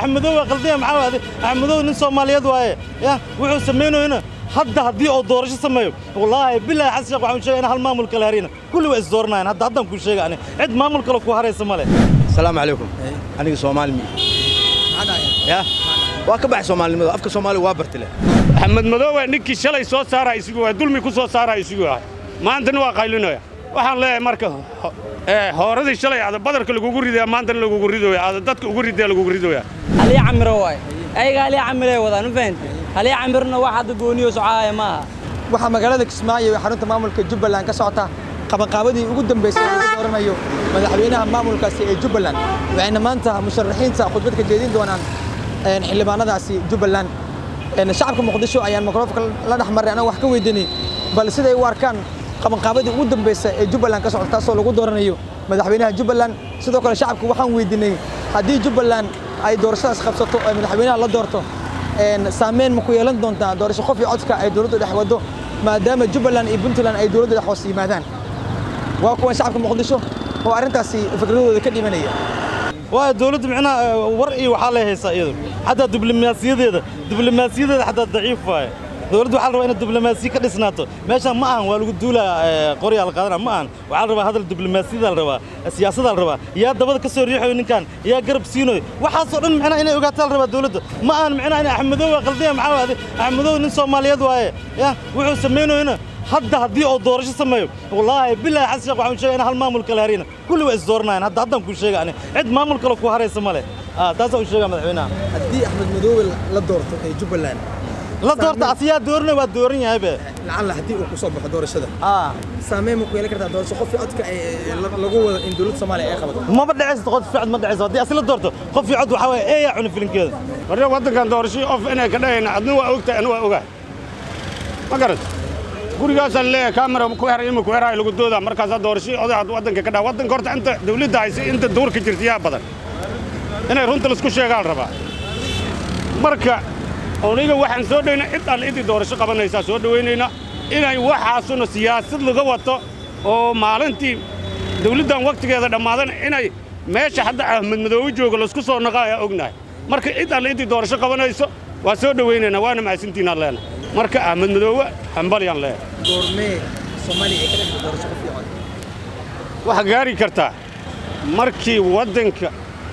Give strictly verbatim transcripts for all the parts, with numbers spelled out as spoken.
أحمدو وقلديه محاوي أحمدو نين سوماليات واي يا وحو سمينو هنا hadda haddii oo doorasho sameeyo wallahi billahi xasan waxaan sheegay in hal maamul kale harina kulli way isdoornayaan hadda hadan ku sheegay ani cid maamul kale ku haraysa male assalaamu calaykum aniga Soomaali mi ya waa ka baxay Soomaalinimada afka Soomaali waa bartile Axmed Madoobe ninkii shalay soo saaray isugu waa dulmi ku soo saaray isugu ah maantana waa qaylinaya waxaan leeyahay marka ee hooradii shalay aad badarka lagu riday maantana lagu riday aad dadka ugu riday lagu riday ali amro way ayaga ali amray wadaan fahanti هل يعمرنا واحد قونيو سعاية معها waxa magaalada Kismaayo ee xarunta maamulka Jubbaland ka socota qabanqaabadii ugu dambeysay ee dooranayo madaxweynaha maamulkaasi ee Jubbaland waxayna maanta musharaxiinta khudbad ka jeedin doonaan een xildhibaanadaasi Jubbaland een shacabka Muqdisho ayaan mikrofoonka la dhaxmaray ana wax ka weydiinay bal siday u arkaan qabanqaabadii ugu dambeysay ee Jubbaland ka socota soo lagu dooranayo madaxweynaha Jubbaland sidoo kale shacabku waxaan weydiinay hadii Jubbaland ay doorashadaas qabsato oo madaxweynaha la doorto een saameyn ma ku yeelan doontaa doorasho qof iyo codka ay dawladda dhex wado maadaama Jubbaland iyo Puntland ay dawladda dhex hoos yimaadaan waa kuwa shacabka Muqdisho oo arintaasi fikradooda ka dhimanaya waa dawladda macna war iyo waxa la haysaa iyadu hatta diblomaasiyadeeda diblomaasiyadeeda hatta daciif waay dawladdu waxa la rabaa in diblomaasiya ka dhisnaato meesha ma aan waa lagu duulaa qoryaal qaadana ma aan waxa la rabaa hadal diblomaasiyada la rabaa siyaasadda la rabaa yaa dabada ka soo riixay ninkan yaa garab siinoy waxa soo dhan macna inay ogaataan rabaa dawladda ma aan macna in Axmedo waqaldiye maxaa Axmedo nin Soomaaliyeed waaye ya wuxuu sameeyay hina hadda haddii oo doorasho sameeyo wallahi billahi xasan waxaan sheegay in hal maamul kale harina kulli way isdoornayaan hadda hadan ku sheegay ani cid maamul kale ku haraysa male ah taas oo sheegay madaxweynaha haddii Axmed Madoobe la doorto ee Jubbaland la doorta asiyaa doorna waa dooran yahay be lacala hadii uu ku soo baxo doorashada ah saameyn ma ku yeelan kartaa doorasho qof codka lagu wada in dawladda Soomaaliya ay qabato ma badhacaysto qof ficil ma dhacaysto hadii asla doorto qof cod waxa way ee cun filinkeeda warna wadankan doorasho of inay ka dhayna adna waa ogtahay ana waa ogaa ma garad gurigaas le camera ku heray ma ku heray lagu dooda markaas doorasho odaad wadanka ka dhaa wadanka horta inta dawladda ay inta doorka jirtiyaa badan inay runta la isku sheegaan rabaa marka aniga waxaan soo dhaynaa cid aan idii doorasho qabanaysa soo dhaweynayna inay waxaasuna siyaasad laga wato oo maalintii dawladdan waqtigeeda dhamaadan inay meesha hadda Axmed Madoobe joogo la isku soo naqaaya ognahay marka cid aan idii doorasho qabanayso waa soo dhaweynayna waana maasintiina leena marka Axmed Madoobe hambalyan leeyahay goormee Soomaaliya ay ka dhigto doorasho qof iyo cod waxa gaari kartaa markii wadanka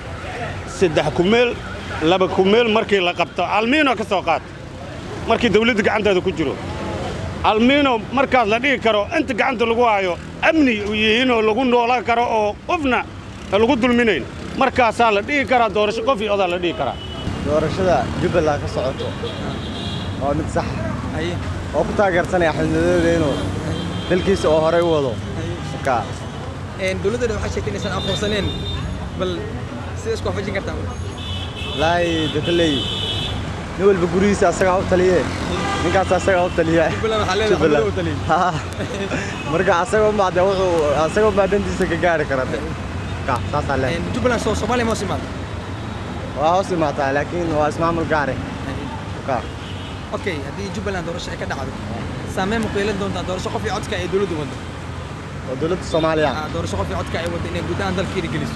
saddex ku meel laba ku meel markii la qabto almiino ka soo qaat markii dawladda gacanteeda ku jiro almiino markaas la dhigi karo inta gacanta lagu hayo amni u yihiin oo lagu noolaan karo oo qofna lagu dulminayn markaas la dhigi kara doorasho qof iyo odaa la dhigi kara doorashada Jubbaland ka socoto oo mid sax ay oo ku taageersanay Axmed Madoobe inuu dalkiisa oo horay wado ka een dawladda waxa sheegtay inaysan aqoonsaneen bal sidaas ku fajin kartaa laay dadlay نقول بقوليس أسرع وتليه نقاس أسرع وتليه Jubbaland ها مرجع أسرع بعد أسرع بعدين دي سكجارة كرته كا ساسالة Jubbaland سو Soomaaliya ما سمعت واه سمعت لكن هو اسمه مرجعه كا أوكي هذه Jubbaland دورش أكيد عاد سامي مقيلين دون دورش قفي عدك أي دولة دون ودولة الصومالية دورش قفي عدك أي ودين جودان دل كيري جلسوا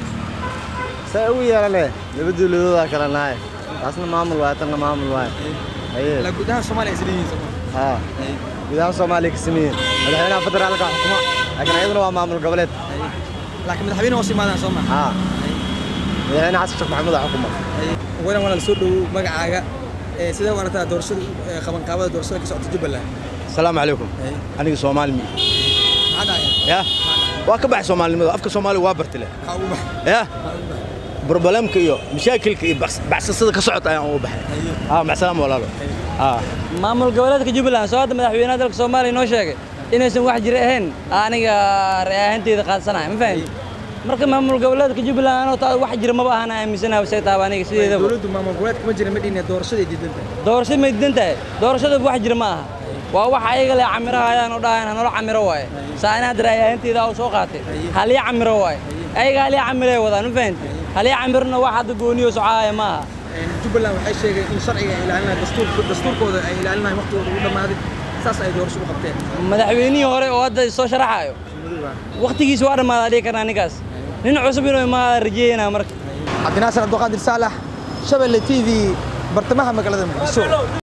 سوي يا له نبدو لذا كلنا هاي أصلا معمول واحد أنا معمول واحد أيه لا جودان Soomaaliya إسرائيل زمان ها جودان Soomaaliya كسمين الحين فترة على الحكومة لكن أيضا هو معمول قبلت لكن مدحبين وصي ما دان صومال ها الحين عايز الشيخ محمود الحكومة وين ولا السود مجا سيدا وانا تا دورش خبن قابل دورش كسعة Jubbaland السلام عليكم أنا Soomaali مي هذا يا واكبح Soomaali أفك Soomaali وابرتله يا بروبلم كيو مشاكل كي بس بس الصدق كسعة أنا وبحر آه مع سلام ولا لا آه maamul goboleedka Jubbaland soo madaxweynaha dalka Soomaaliya noo sheegay inaysan wax jira ahayn aniga reehanteeda qaadsanahay ma fahmi marka maamul goboleedka Jubbaland oo taa wax jira ma baahana aaminsanahay way taaba aniga sideedaba dawladdu maamul goboleedka ma jira madina doorashada diidanta doorashada ma diidanta doorashada wax jira ma aha waa wax ayaga la camirahayaan oo dhaayaan nolol camiro waay saana reehanteeda oo soo qaatay hal ya camiro waay ayaga hal ya camiray wadaan ma fahmi hal ya camirna wax hada gooniyo socaaya ma aha Jubbaland waxay sheegay in sharciga ay ilaalinayaan dastuurka dastuurkooda ay ilaalinayaan waqtigooda ugu dhamaaday saas ay doorasho u qabteen madaxweynihii hore oo hadda soo sharaxayo waqtigiisa waa dhamaaday dhig karnaa ninkaas nin cusub inuu ma rajeeyna marka Cabdinaasir Abdulqaadir Saalax Shabeelle T V bartamaha magaalada Muqdisho.